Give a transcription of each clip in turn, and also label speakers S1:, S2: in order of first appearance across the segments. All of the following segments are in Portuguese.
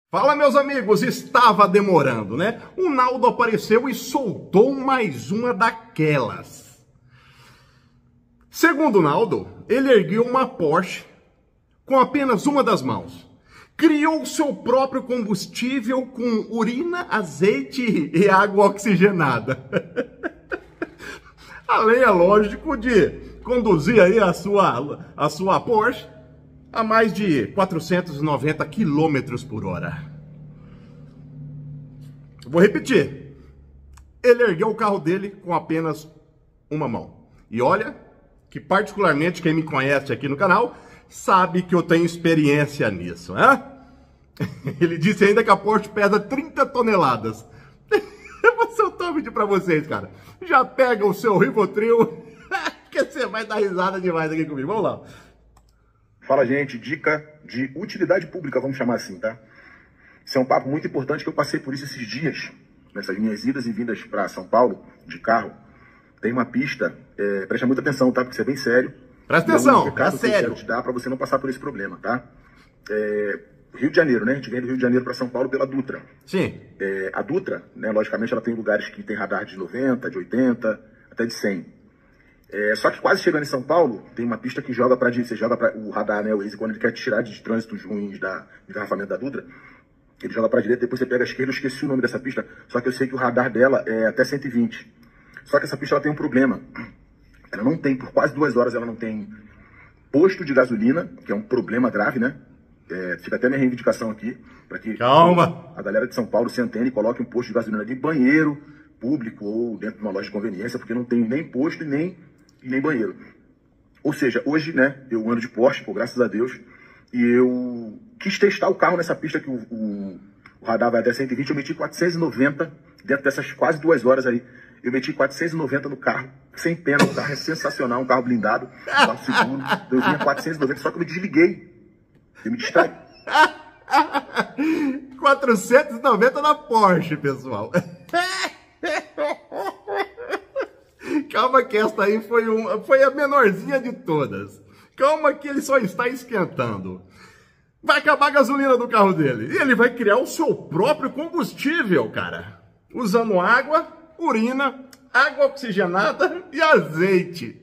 S1: Fala, meus amigos, estava demorando, né? O Naldo apareceu e soltou mais uma daquelas. Segundo o Naldo, ele ergueu uma Porsche com apenas uma das mãos. Criou seu próprio combustível com urina, azeite e água oxigenada. Além, é lógico, de conduzir aí a sua Porsche a mais de 490 km por hora. Vou repetir. Ele ergueu o carro dele com apenas uma mão. E olha que particularmente quem me conhece aqui no canal sabe que eu tenho experiência nisso, né? Ele disse ainda que a Porsche pesa 30 toneladas. Eu vou soltar um vídeo pra vocês, cara. Já pega o seu Rivotril, que você vai dar risada demais aqui comigo. Vamos lá.
S2: Fala, gente, dica de utilidade pública, vamos chamar assim, tá? Isso é um papo muito importante que eu passei por isso esses dias, nessas minhas idas e vindas para São Paulo, de carro. Tem uma pista, presta muita atenção, tá? Porque isso é bem sério.
S1: Presta atenção, é sério.
S2: Que eu quero te dar para você não passar por esse problema, tá? Rio de Janeiro, né? A gente vem do Rio de Janeiro para São Paulo pela Dutra.
S1: Sim.
S2: A Dutra, né, logicamente, ela tem lugares que tem radar de 90, de 80, até de 100. Só que quase chegando em São Paulo, tem uma pista que joga para você joga para o radar, né, o Waze, quando ele quer te tirar de trânsitos ruins do engarrafamento da Dutra, ele joga para a direita, depois você pega a esquerda. Eu esqueci o nome dessa pista, só que eu sei que o radar dela é até 120. Só que essa pista ela tem um problema. Ela não tem, por quase 2 horas, ela não tem posto de gasolina, que é um problema grave, né? Fica até minha reivindicação aqui, para que a galera de São Paulo se antene e coloque um posto de gasolina de banheiro público ou dentro de uma loja de conveniência, porque não tem nem posto e nem banheiro. Ou seja, hoje, né, eu ando de Porsche, pô, graças a Deus, e eu quis testar o carro nessa pista que o radar vai até 120, eu meti 490, dentro dessas quase 2 horas aí, eu meti 490 no carro, sem pena, o carro é sensacional, um carro blindado, um carro seguro, eu vinha 490, só que eu me desliguei, eu me distraí.
S1: 490 na Porsche, pessoal. Calma que esta aí foi a menorzinha de todas. Calma que ele só está esquentando. Vai acabar a gasolina do carro dele. E ele vai criar o seu próprio combustível, cara. Usando água, urina, água oxigenada e azeite.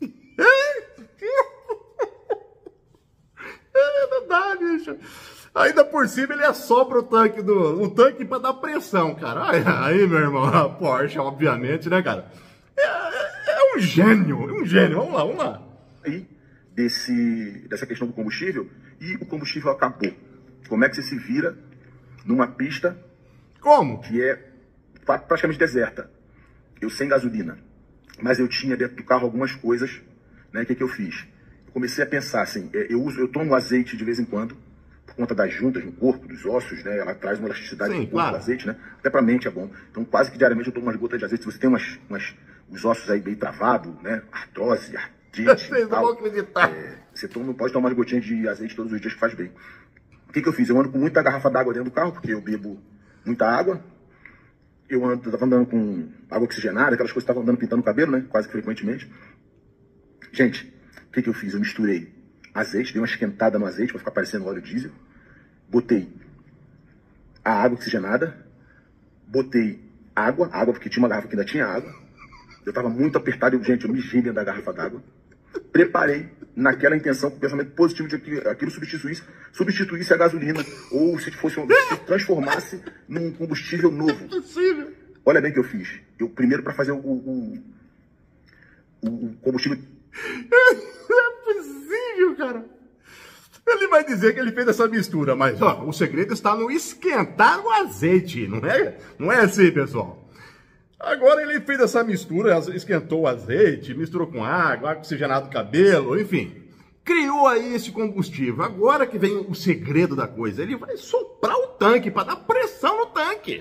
S1: Não dá, bicho. Ainda por cima ele assopra o tanque para dar pressão, cara. Aí, meu irmão, a Porsche, obviamente, né, cara? É um gênio, Vamos lá.
S2: Aí, dessa questão do combustível, e o combustível acabou. Como é que você se vira numa pista que é praticamente deserta? Eu sem gasolina, mas eu tinha dentro do carro algumas coisas, né? O que eu fiz? Eu comecei a pensar assim, eu tomo azeite de vez em quando, por conta das juntas no corpo, dos ossos, né? Ela traz uma elasticidade no corpo, claro. Do azeite, né? Até pra mente é bom. Então quase que diariamente eu tomo umas gotas de azeite. Se você tem os ossos aí bem travados, né? Artrose, artrite.
S1: Vocês não vão acreditar.
S2: Você pode tomar uma gotinha de azeite todos os dias que faz bem. O que eu fiz? Eu ando com muita garrafa d'água dentro do carro, porque eu bebo muita água. Eu tava andando com água oxigenada, aquelas coisas que estavam andando pintando o cabelo, né? Quase que frequentemente. Gente, o que eu fiz? Eu misturei azeite, dei uma esquentada no azeite para ficar parecendo óleo diesel. Botei a água oxigenada. Botei água porque tinha uma garrafa que ainda tinha água. Eu tava muito apertado, eu mijei dentro da garrafa d'água. Preparei naquela intenção, com o pensamento positivo de que aquilo substituísse a gasolina, ou se transformasse num combustível novo.
S1: É possível.
S2: Olha bem o que eu fiz. Eu primeiro, para fazer o combustível...
S1: Não é possível, cara. Ele vai dizer que ele fez essa mistura, mas ó, o segredo está no esquentar o azeite, não é? Não é assim, pessoal. Agora ele fez essa mistura, esquentou o azeite, misturou com água oxigenado do cabelo, enfim. Criou aí esse combustível. Agora que vem o segredo da coisa, ele vai soprar o tanque para dar pressão no tanque.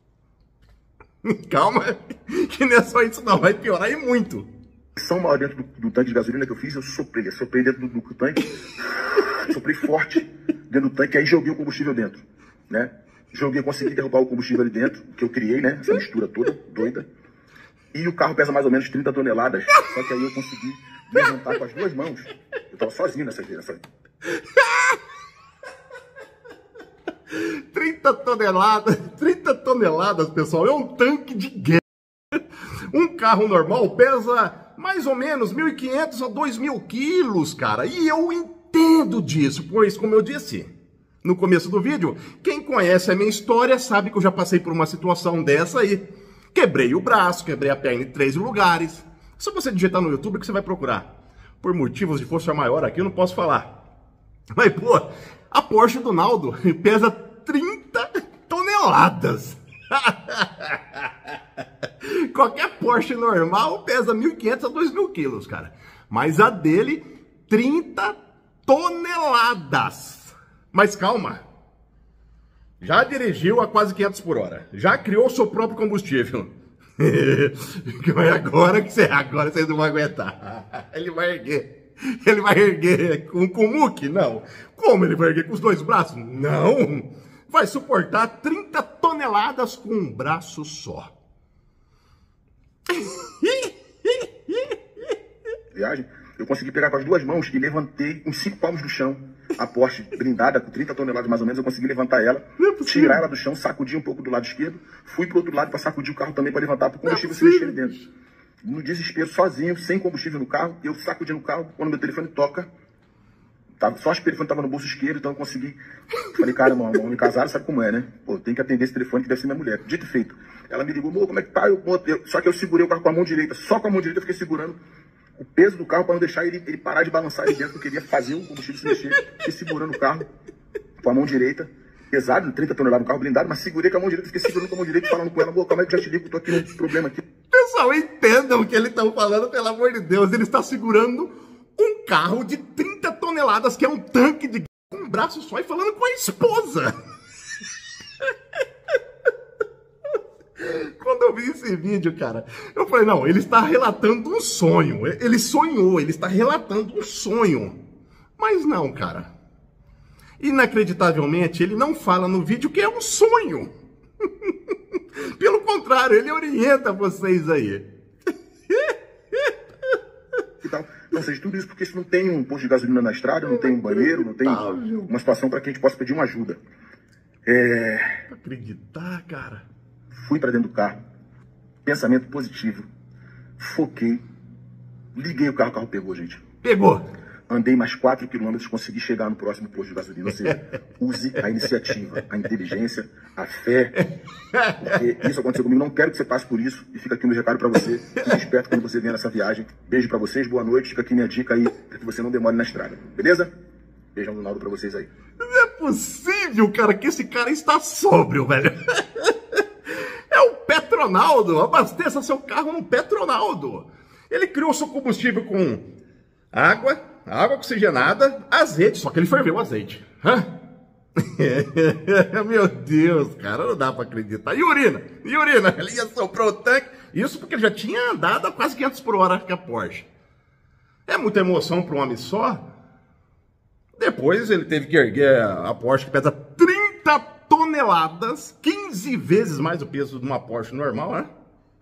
S1: Calma, que não é só isso não, vai piorar e muito.
S2: Pressão maior dentro do tanque de gasolina que eu fiz, eu soprei dentro do tanque, soprei forte dentro do tanque, aí joguei o combustível dentro, né? Consegui derrubar o combustível ali dentro, que eu criei, né? Essa mistura toda, doida. E o carro pesa mais ou menos 30 toneladas. Só que aí eu consegui levantar com as 2 mãos. Eu tava sozinho nessa
S1: 30 30 toneladas, pessoal, é um tanque de guerra. Um carro normal pesa mais ou menos 1.500 a 2.000 quilos, cara. E eu entendo disso, pois, como eu disse no começo do vídeo, quem conhece a minha história sabe que eu já passei por uma situação dessa aí. Quebrei o braço, quebrei a perna em 3 lugares. Se você digitar no YouTube, que você vai procurar. Por motivos de força maior aqui, eu não posso falar. Mas, pô, a Porsche do Naldo pesa 30 toneladas. Qualquer Porsche normal pesa 1.500 a 2.000 quilos, cara. Mas a dele, 30 toneladas. Mas calma. Já dirigiu a quase 500 por hora. Já criou seu próprio combustível. Agora vocês não vão aguentar. Ele vai erguer com o muque? Não. Como ele vai erguer com os 2 braços? Não. Vai suportar 30 toneladas com um braço só.
S2: Viagem, eu consegui pegar com as 2 mãos e levantei uns 5 palmos do chão. A Porsche blindada, com 30 toneladas mais ou menos, eu consegui levantar ela, tirar ela do chão, sacudir um pouco do lado esquerdo, fui pro outro lado para sacudir o carro também para levantar, para o combustível se mexer ali dentro. No desespero, sozinho, sem combustível no carro, eu sacudindo o carro, quando meu telefone toca, só acho que o telefone estava no bolso esquerdo, então eu consegui. Falei, cara, mano, homem casado sabe como é, né? Pô, tem que atender esse telefone que deve ser minha mulher. Dito e feito. Ela me ligou, como é que tá? Só que eu segurei o carro com a mão direita, só com a mão direita eu fiquei segurando o peso do carro para não deixar ele parar de balançar ali dentro, que eu queria fazer o combustível se mexer. Fiquei segurando o carro com a mão direita, pesado, 30 toneladas no carro blindado, mas segurei com a mão direita, fiquei segurando com a mão direita, falando com ela, calma aí que já te ligo, tô aqui no problema aqui.
S1: Pessoal, entendam o que ele está falando, pelo amor de Deus. Ele está segurando um carro de 30 toneladas, que é um tanque de com um braço só, e falando com a esposa. Quando eu vi esse vídeo, cara, eu falei, não, ele está relatando um sonho. Ele sonhou, ele está relatando um sonho. Mas não, cara. Inacreditavelmente, ele não fala no vídeo que é um sonho. Pelo contrário, ele orienta vocês aí.
S2: Ou seja, tudo isso porque se não tem um posto de gasolina na estrada, não tem um banheiro, não tem uma situação para que a gente possa pedir uma ajuda.
S1: Não acreditar, cara.
S2: Fui para dentro do carro, pensamento positivo, foquei, liguei o carro pegou, gente.
S1: Pegou.
S2: Andei mais 4 quilômetros, consegui chegar no próximo posto de gasolina. Ou seja, use a iniciativa, a inteligência, a fé. Porque isso aconteceu comigo. Não quero que você passe por isso. E fica aqui um recado para você. Fique esperto quando você vier nessa viagem. Beijo para vocês, boa noite. Fica aqui minha dica aí, para que você não demore na estrada. Beleza? Beijão do Naldo para vocês aí.
S1: Não é possível, cara, que esse cara está sóbrio, velho. É o Petronaldo. Abasteça seu carro no Petronaldo. Ele criou seu combustível com água oxigenada, azeite, só que ele ferveu o azeite. Meu Deus, cara, não dá pra acreditar. E urina, ele ia soprar o tanque, isso porque ele já tinha andado a quase 500 por hora com a Porsche. É muita emoção para um homem só. Depois ele teve que erguer a Porsche, que pesa 30 toneladas, 15 vezes mais o peso de uma Porsche normal, né?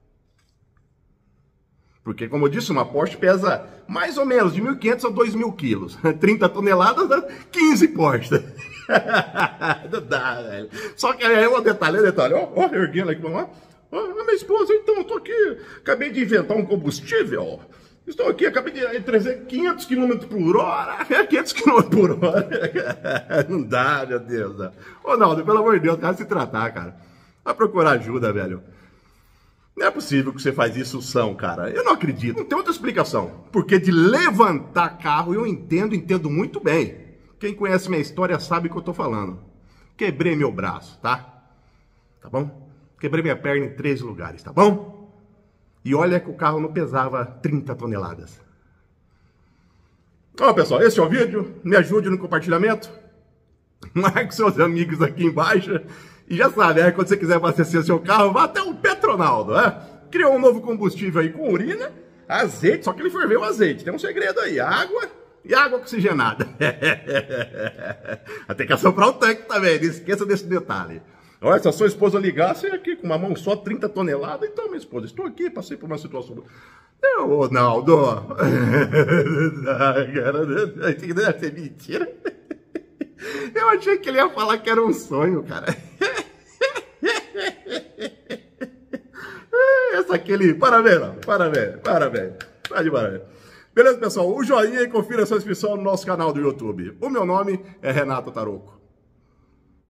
S1: Porque, como eu disse, uma Porsche pesa mais ou menos de 1.500 a 2.000 quilos. 30 toneladas dá 15 Porsche. Não dá, velho. Só que aí o detalhe. Ó, erguendo aqui, vamos lá. Ó, minha esposa, então, eu tô aqui. Acabei de inventar um combustível. Estou aqui, acabei de trazer 500 km por hora. 500 km por hora. Não dá, meu Deus. Não. Ô, Naldo, pelo amor de Deus, cara, se tratar, cara. Vai procurar ajuda, velho. Não é possível que você faz isso, cara. Eu não acredito. Não tem outra explicação. Porque de levantar carro eu entendo muito bem. Quem conhece minha história sabe o que eu tô falando. Quebrei meu braço, tá? Tá bom? Quebrei minha perna em 3 lugares, tá bom? E olha que o carro não pesava 30 toneladas. Ó, pessoal, esse é o vídeo. Me ajude no compartilhamento. Marque seus amigos aqui embaixo. E já sabe, quando você quiser abastecer seu carro, vá até o Petronaldo, Criou um novo combustível aí com urina, azeite, só que ele ferveu o azeite. Tem um segredo aí, água e água oxigenada. Tem que assoprar o tanque também, não esqueça desse detalhe. Olha, se a sua esposa ligasse aqui com uma mão só, 30 toneladas, então, minha esposa, estou aqui, passei por uma situação... Ô, Naldo, cara, deve ser mentira. Eu achei que ele ia falar que era um sonho, cara. Pensa aquele... Parabéns, não. Parabéns. Tá de parabéns. Beleza, pessoal? O joinha e confira a sua inscrição no nosso canal do YouTube. O meu nome é Renato Tarouco.